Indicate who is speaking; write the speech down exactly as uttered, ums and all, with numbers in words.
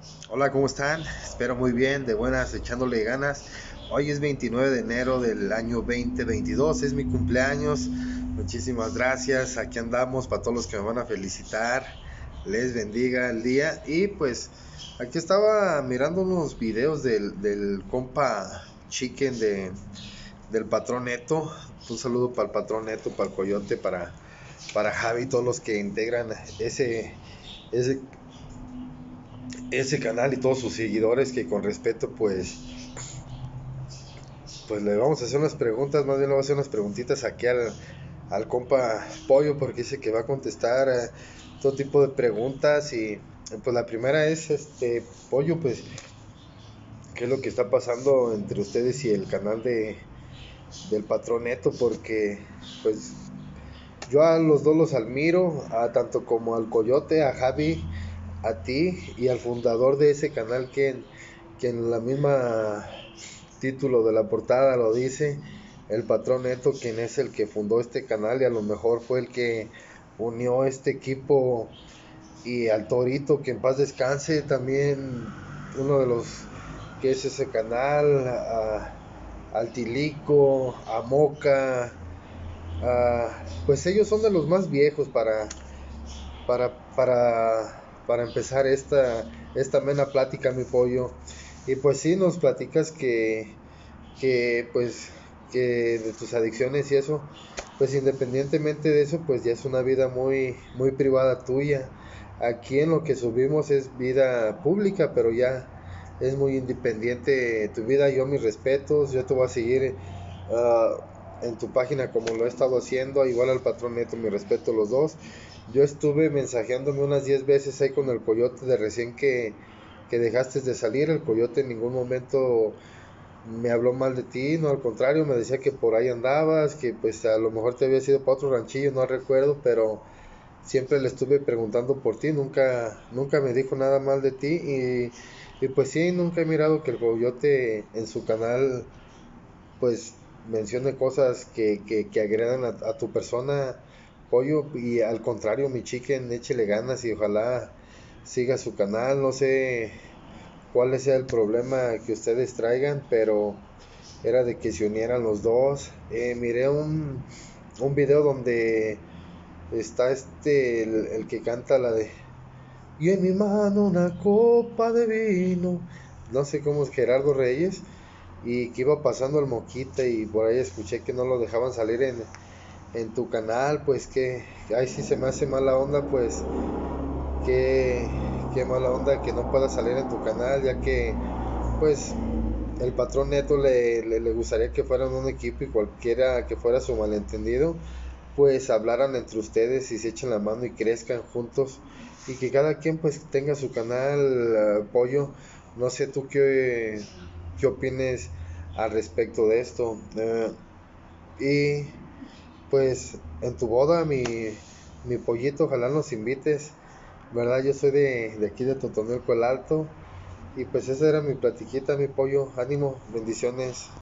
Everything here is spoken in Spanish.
Speaker 1: Hola, ¿cómo están? Espero muy bien, de buenas, echándole ganas. Hoy es veintinueve de enero del año dos mil veintidós, es mi cumpleaños. Muchísimas gracias, aquí andamos para todos los que me van a felicitar. Les bendiga el día. Y pues aquí estaba mirando unos videos del, del compa Chicken de, del patrón Neto. Un saludo para el patrón Neto, para el Coyote, para, para Javi, todos los que integran ese, ese ese canal y todos sus seguidores que con respeto pues pues le vamos a hacer unas preguntas, más bien le vamos a hacer unas preguntitas aquí al, al compa Pollo porque dice que va a contestar eh, todo tipo de preguntas y pues la primera es este Pollo, pues qué es lo que está pasando entre ustedes y el canal de del patrón Neto, porque pues yo a los dos los admiro, a tanto como al Coyote, a Javi, a ti y al fundador de ese canal que, que en la misma título de la portada lo dice, el patrón Neto, quien es el que fundó este canal y a lo mejor fue el que unió este equipo, y al Torito, que en paz descanse, también uno de los que es ese canal, a, al Tilico, a Moca, a, pues ellos son de los más viejos para, para, para, para empezar esta, esta amena plática, mi pollo. Y pues sí, nos platicas que, que pues que de tus adicciones y eso, pues independientemente de eso, pues ya es una vida muy, muy privada tuya. Aquí en lo que subimos es vida pública, pero ya es muy independiente tu vida. Yo mis respetos, yo te voy a seguir uh, en tu página como lo he estado haciendo, igual al patrón Neto, mi respeto los dos. Yo estuve mensajeándome unas diez veces ahí con el Coyote de recién que, que dejaste de salir. El Coyote en ningún momento me habló mal de ti, no, al contrario, me decía que por ahí andabas, que pues a lo mejor te había ido para otro ranchillo, no recuerdo, pero siempre le estuve preguntando por ti, nunca, nunca me dijo nada mal de ti y, y pues sí, nunca he mirado que el Coyote en su canal pues mencione cosas que, que, que agredan a, a tu persona, pollo, y al contrario, mi chicken, échele ganas y ojalá siga su canal, no sé cuál sea el problema que ustedes traigan, pero era de que se unieran los dos. Eh, miré un, un video donde está este, el, el que canta la de y en mi mano una copa de vino. No sé cómo es Gerardo Reyes. Y que iba pasando el Moquita y por ahí escuché que no lo dejaban salir en, en tu canal. Pues que, ay, sí se me hace mala onda, pues que, que mala onda que no pueda salir en tu canal, ya que pues el patrón Neto le, le, le gustaría que fueran un equipo y cualquiera que fuera su malentendido, pues hablaran entre ustedes y se echen la mano y crezcan juntos y que cada quien pues tenga su canal, uh, pollo. No sé tú qué, qué opines al respecto de esto. Uh, y pues en tu boda, mi, mi pollito, ojalá nos invites, ¿verdad? Yo soy de, de aquí de Totonilco el Alto. Y pues esa era mi platiquita, mi pollo. Ánimo, bendiciones.